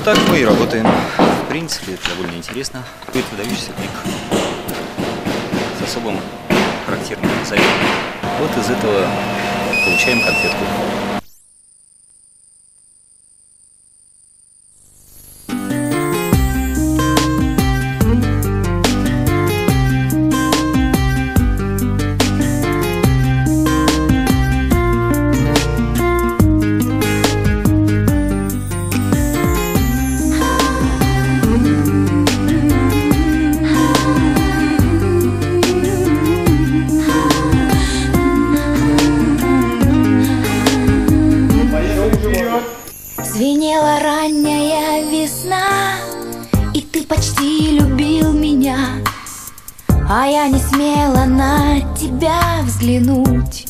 так мы и работаем. В принципе, это довольно интересно. Будет выдающийся клик с особым характерным дизайном. Вот из этого получаем конфетку. Звенела ранняя весна, и ты почти любил меня, а я не смела на тебя взглянуть.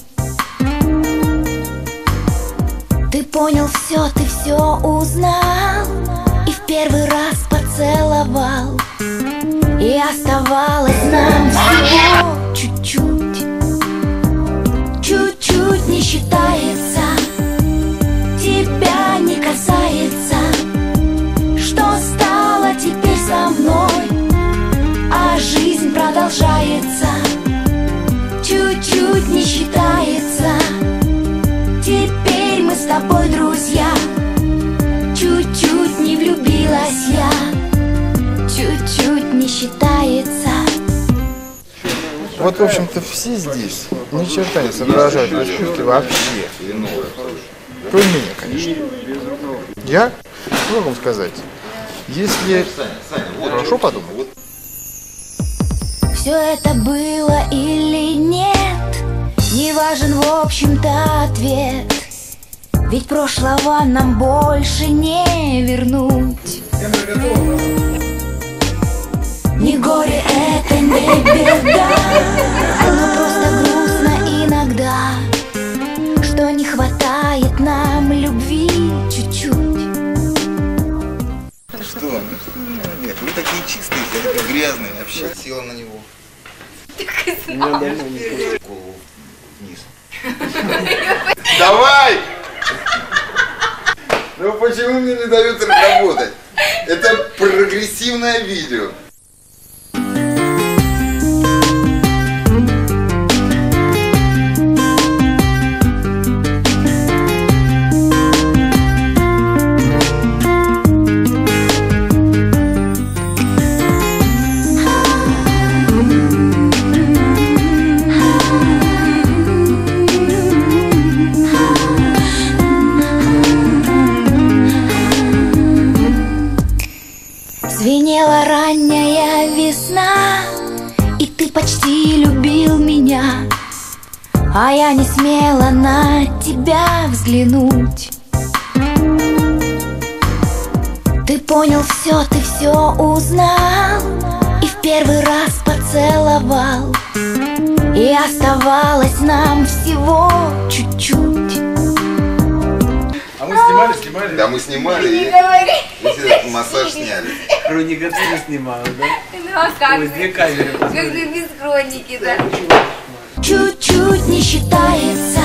Ты понял все, ты все узнал, и в первый раз поцеловал, и оставалось нам всего чуть-чуть. Чуть-чуть не считается, тебя не касается, что стало теперь со мной, а жизнь продолжается. Чуть-чуть не считается, теперь мы с тобой друзья. Чуть-чуть не влюбилась я, чуть-чуть не считается. Вот, в общем-то, все здесь ни черта не соображают в распивке вообще. Кроме меня, конечно. Я, что могу сказать, если хорошо подумать. Все это было или нет, не важен, в общем-то, ответ. Ведь прошлого нам больше не вернуть. Не горе, это не беда, но просто грустно иногда, что не хватает нам любви чуть-чуть. Что? Нет, вы такие чистые, я такой грязный вообще. Села на него. Голову вниз. Давай! Ну почему мне не дают работать? Это прогрессивное видео. Звенела ранняя весна, и ты почти любил меня, а я не смела на тебя взглянуть. Ты понял все, ты все узнал, и в первый раз поцеловал, и оставалось нам всего чуть-чуть. А мы снимали? Да, мы снимали и этот массаж сняли. Хроника ты снимала, да? Ну а как? Ой, две камеры. Как же без хроники, да? Чуть-чуть не считается,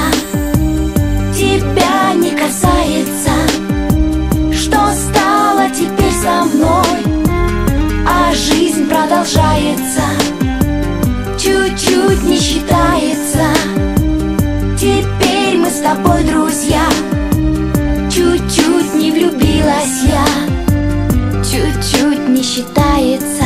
тебя не касается, что стало теперь со мной, а жизнь продолжается. Чуть-чуть не считается, теперь мы с тобой друзья. Чуть-чуть не влюбилась я, чуть-чуть не считается.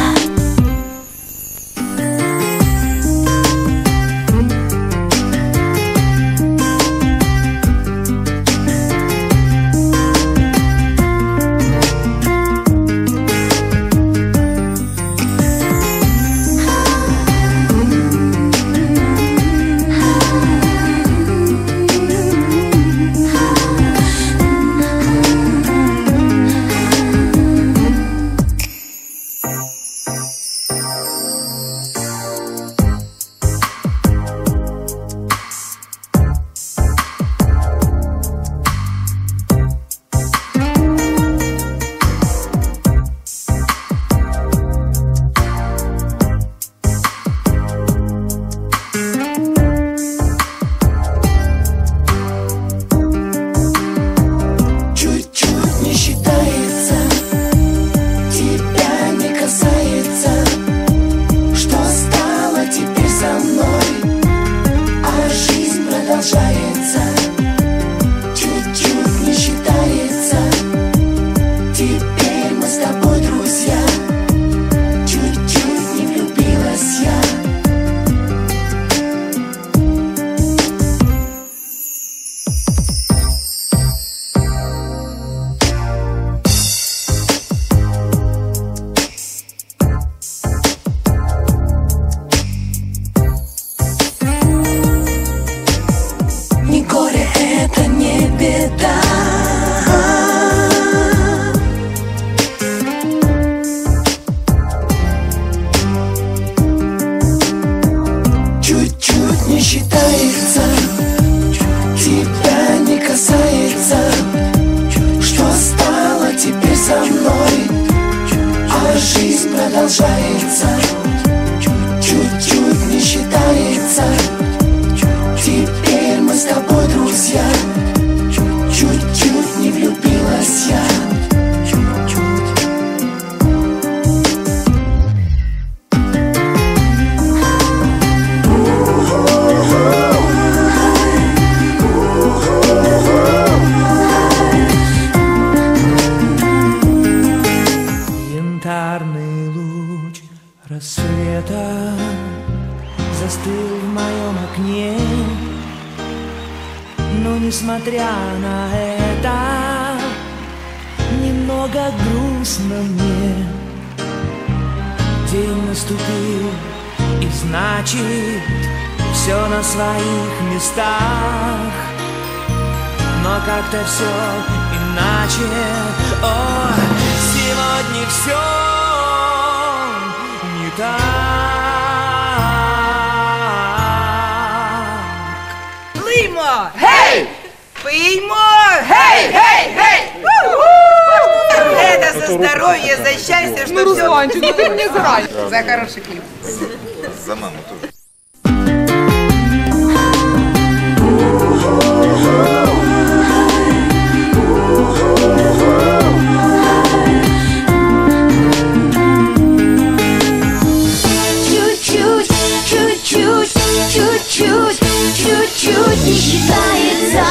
чуть-чуть не считается, тебя не касается. Что стало теперь со мной? А жизнь продолжается. Чуть-чуть не считается, теперь мы с тобой друзья. Чуть-чуть не влюбилась я. Янтарный луч рассвета застыл в моем окне. Но несмотря на это, немного грустно мне. День наступил, и значит, все на своих местах. Но как-то все иначе. О, сегодня все не так. Пиймо! Гей! Пиймо! Гей! Гей! Гей! Это за здоровье, за счастье, что Русланчик, ну ты мне заранее. За хороший клип. За маму тоже. Чуть-чуть не считается,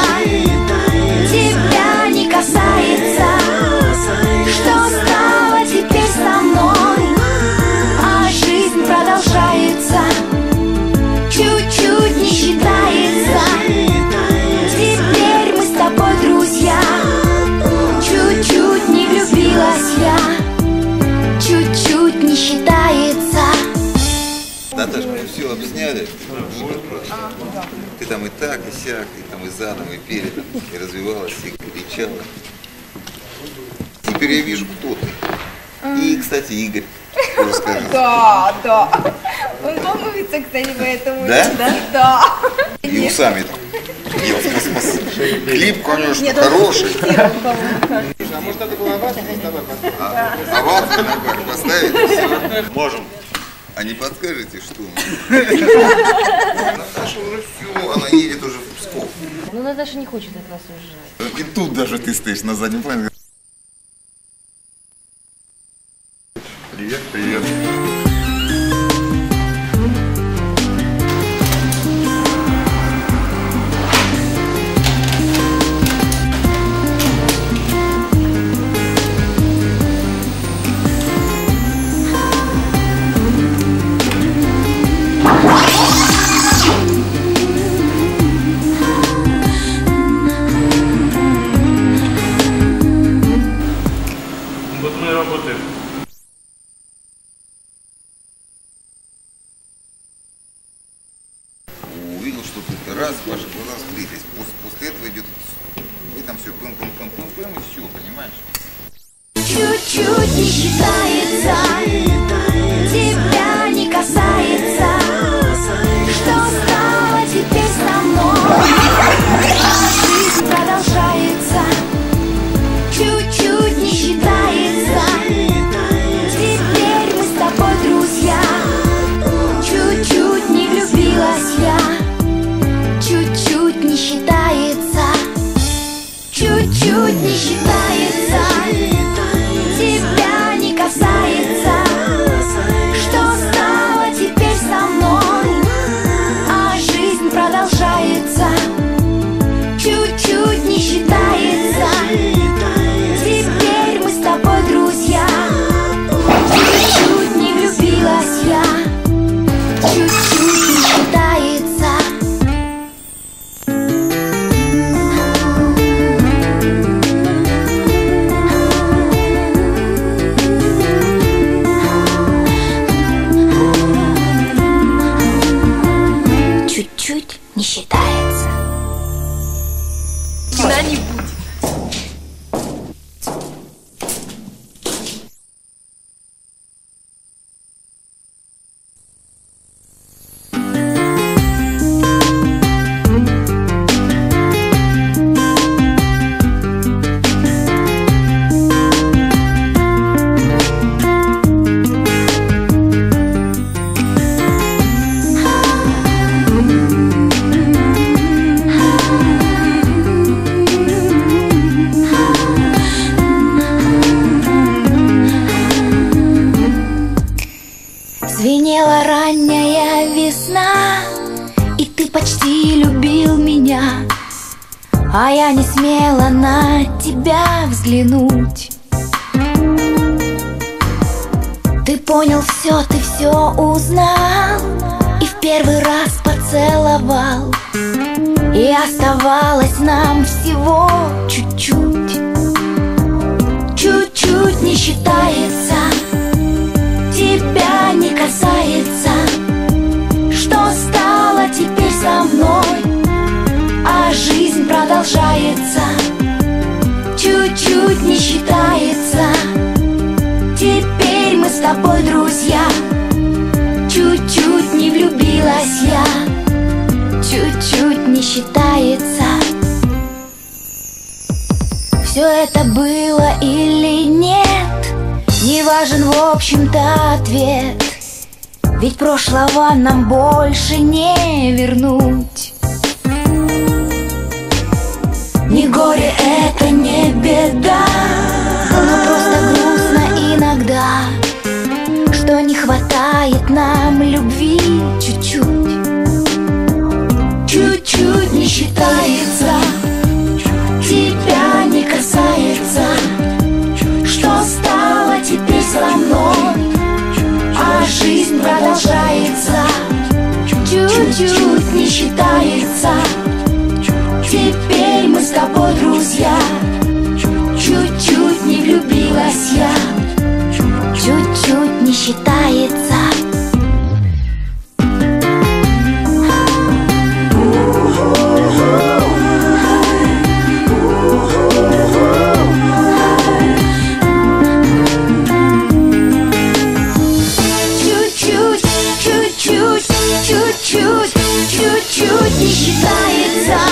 тебя не касается. Что стало теперь со мной? А жизнь продолжается. Чуть-чуть не считается, теперь мы с тобой друзья. Чуть-чуть не влюбилась я. Чуть-чуть не считается. Наташка, мы все обсняли, супер просто. Ты там и так, и сяк, и там и задом, и передом, и развивалась, и кричала. Теперь я вижу, кто ты. И, кстати, Игорь. Расскажи. Да, да. Он волнуется, кстати, поэтому. Да? Да. И усами там. Ел в космос. Клип, конечно, хороший. А может, надо было овацию поставить? Овацию на как поставить? Можем. А не подскажете, что? Наташа уже все, она едет уже в Псков. Ну, Наташа не хочет от вас уезжать. И тут даже ты стоишь на заднем плане. Привет, привет. Увидел, что тут раз, ваши глаза встретились. После этого идет, и там все пым-пым-пым-пым-пым, и все, понимаешь? Чуть-чуть не считается, тебя не касается. Что стало теперь со мной? А жизнь продолжается. Чуть-чуть не считается, теперь мы с тобой друзья. Чуть-чуть не влюбилась я. Чуть-чуть не считается. Чуть-чуть не считается, тебя не касается. Что стало теперь со мной? А жизнь продолжается. Чуть-чуть не считается, теперь мы с тобой друзья. Чуть-чуть не влюбилась я. Чуть-чуть не считается. Чуть-чуть не считается. Она не будет. а я не смела на тебя взглянуть. Ты понял все, ты все узнал, и в первый раз поцеловал. И оставалось нам всего чуть-чуть. Чуть-чуть не считается, тебя не касается. Что стало теперь со мной? А жизнь продолжается. Чуть-чуть не считается, теперь мы с тобой друзья. Чуть-чуть не влюбилась я, чуть-чуть не считается. Все это было или нет, не важен в общем-то ответ. Ведь прошлого нам больше не вернуть. Не горе, это не беда, но просто грустно иногда, что не хватает нам любви чуть-чуть. Чуть-чуть не считается, тебя не касается. Что стало теперь со мной? А жизнь продолжается. Чуть-чуть не считается, теперь мы с тобой друзья. Чуть-чуть не влюбилась я, чуть-чуть не считается. Чуть-чуть не считается,